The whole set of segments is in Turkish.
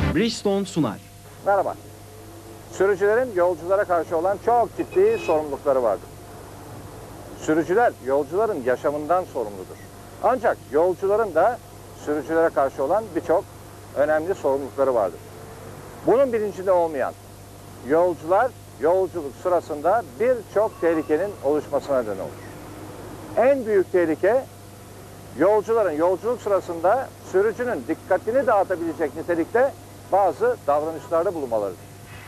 Bridgestone sunar. Merhaba. Sürücülerin yolculara karşı olan çok ciddi sorumlulukları vardır. Sürücüler yolcuların yaşamından sorumludur. Ancak yolcuların da sürücülere karşı olan birçok önemli sorumlulukları vardır. Bunun bilincinde olmayan yolcular yolculuk sırasında birçok tehlikenin oluşmasına neden olur. En büyük tehlike yolcuların yolculuk sırasında sürücünün dikkatini dağıtabilecek nitelikte bazı davranışlarda bulunmalarıdır.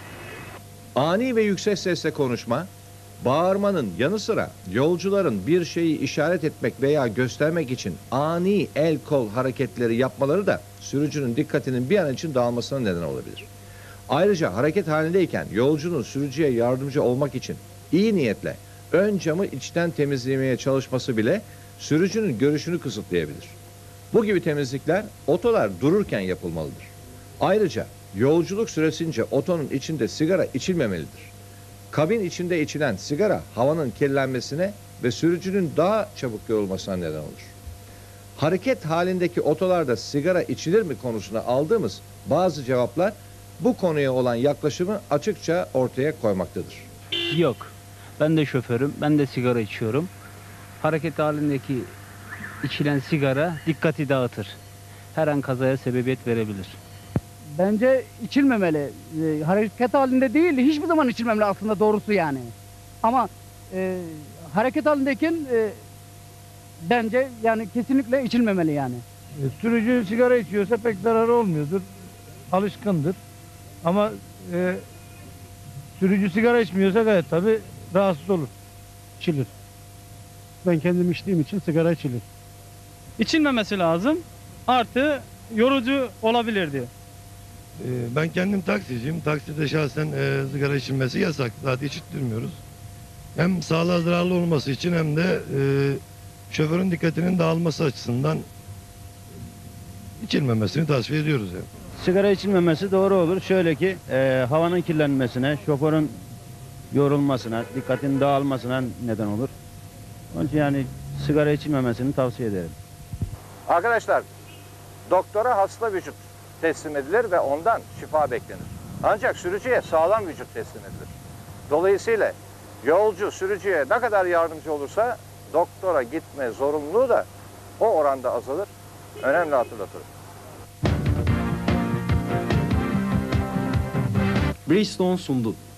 Ani ve yüksek sesle konuşma, bağırmanın yanı sıra yolcuların bir şeyi işaret etmek veya göstermek için ani el kol hareketleri yapmaları da sürücünün dikkatinin bir an için dağılmasına neden olabilir. Ayrıca hareket halindeyken yolcunun sürücüye yardımcı olmak için iyi niyetle ön camı içten temizlemeye çalışması bile sürücünün görüşünü kısıtlayabilir. Bu gibi temizlikler otolar dururken yapılmalıdır. Ayrıca yolculuk süresince otonun içinde sigara içilmemelidir. Kabin içinde içilen sigara havanın kirlenmesine ve sürücünün daha çabuk yorulmasına neden olur. Hareket halindeki otolarda sigara içilir mi konusuna aldığımız bazı cevaplar bu konuya olan yaklaşımı açıkça ortaya koymaktadır. Yok. Ben de şoförüm. Ben de sigara içiyorum. Hareket halindeki içilen sigara dikkati dağıtır. Her an kazaya sebebiyet verebilir. Bence içilmemeli. Hareket halinde değil, hiçbir zaman içilmemeli aslında doğrusu yani. Ama hareket halindeyken bence yani kesinlikle içilmemeli yani. Sürücü sigara içiyorsa pek zararı olmuyordur. Alışkındır. Ama sürücü sigara içmiyorsa gayet tabii rahatsız olur. İçilir. Ben kendim içtiğim için sigara içilir. İçilmemesi lazım. Artı yorucu olabilirdi. Ben kendim taksiciyim. Takside şahsen sigara içilmesi yasak. Zaten içirtmiyoruz. Hem sağlığa zararlı olması için hem de şoförün dikkatinin dağılması açısından içilmemesini tavsiye ediyoruz yani. Sigara içilmemesi doğru olur. Şöyle ki havanın kirlenmesine, şoförün yorulmasına, dikkatinin dağılmasına neden olur. Onun için yani sigara içilmemesini tavsiye ederim. Arkadaşlar, doktora hasta vücut teslim edilir ve ondan şifa beklenir. Ancak sürücüye sağlam vücut teslim edilir. Dolayısıyla yolcu sürücüye ne kadar yardımcı olursa doktora gitme zorunluluğu da o oranda azalır. Önemli hatırlatırım. Bridgestone sundu.